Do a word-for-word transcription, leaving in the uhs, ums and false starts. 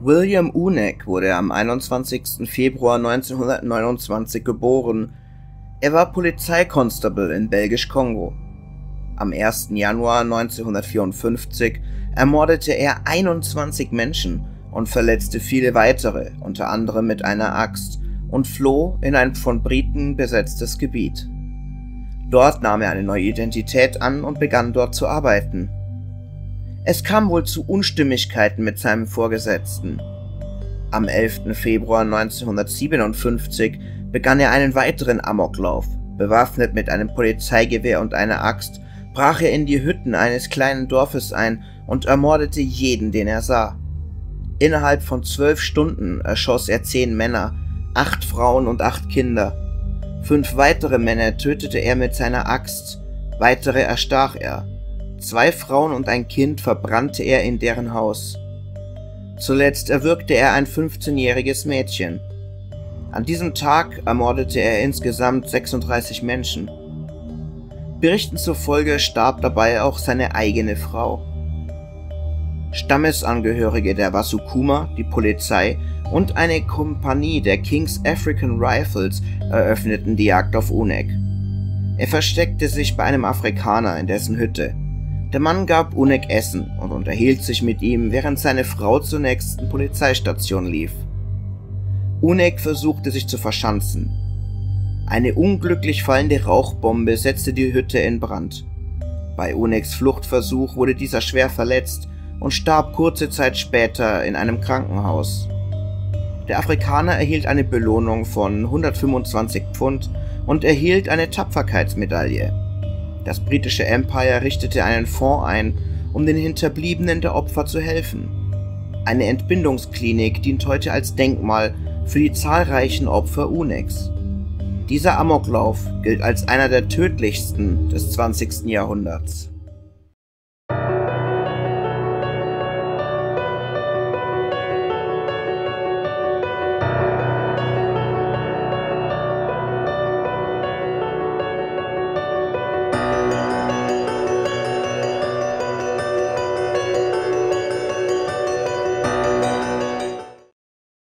William Unek wurde am einundzwanzigsten Februar neunzehnhundertneunundzwanzig geboren. Er war Polizeikonstable in Belgisch-Kongo. Am ersten Januar neunzehnhundertvierundfünfzig ermordete er einundzwanzig Menschen und verletzte viele weitere, unter anderem mit einer Axt, und floh in ein von Briten besetztes Gebiet. Dort nahm er eine neue Identität an und begann dort zu arbeiten. Es kam wohl zu Unstimmigkeiten mit seinem Vorgesetzten. Am elften Februar neunzehnhundertsiebenundfünfzig begann er einen weiteren Amoklauf. Bewaffnet mit einem Polizeigewehr und einer Axt brach er in die Hütten eines kleinen Dorfes ein und ermordete jeden, den er sah. Innerhalb von zwölf Stunden erschoss er zehn Männer, acht Frauen und acht Kinder. Fünf weitere Männer tötete er mit seiner Axt, weitere erstach er. Zwei Frauen und ein Kind verbrannte er in deren Haus. Zuletzt erwürgte er ein fünfzehnjähriges Mädchen. An diesem Tag ermordete er insgesamt sechsunddreißig Menschen. Berichten zufolge starb dabei auch seine eigene Frau. Stammesangehörige der Wasukuma, die Polizei und eine Kompanie der King's African Rifles eröffneten die Jagd auf Unek. Er versteckte sich bei einem Afrikaner in dessen Hütte. Der Mann gab Unek Essen und unterhielt sich mit ihm, während seine Frau zur nächsten Polizeistation lief. Unek versuchte sich zu verschanzen. Eine unglücklich fallende Rauchbombe setzte die Hütte in Brand. Bei Uneks Fluchtversuch wurde dieser schwer verletzt und starb kurze Zeit später in einem Krankenhaus. Der Afrikaner erhielt eine Belohnung von hundertfünfundzwanzig Pfund und erhielt eine Tapferkeitsmedaille. Das britische Empire richtete einen Fonds ein, um den Hinterbliebenen der Opfer zu helfen. Eine Entbindungsklinik dient heute als Denkmal für die zahlreichen Opfer Uneks. Dieser Amoklauf gilt als einer der tödlichsten des zwanzigsten Jahrhunderts.